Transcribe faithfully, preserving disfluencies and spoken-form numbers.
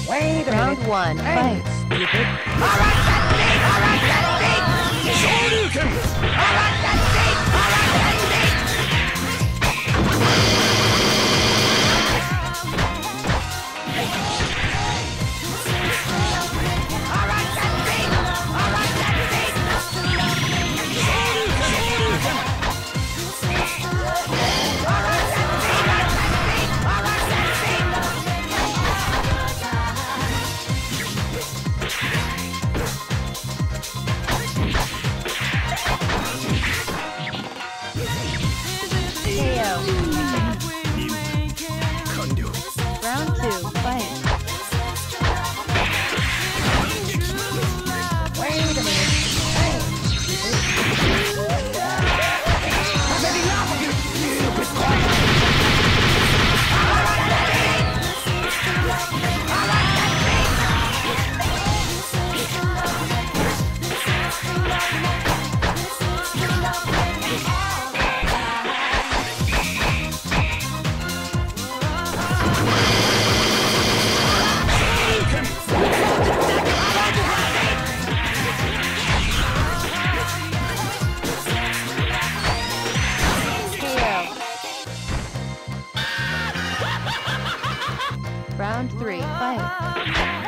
Wait a Round minute. one, Hey, fight. stupid. Alright, that's it! Alright, that's it! Shoryuken! Alright, that's it! Alright, that's it! Alright, that's it! Alright, that's it! Shoryuken! Alright, that's it! Alright, that's it! K O. Round two, fight. Wait a minute. Hey, I've had enough of you, stupid boy. K O. Round three, fight.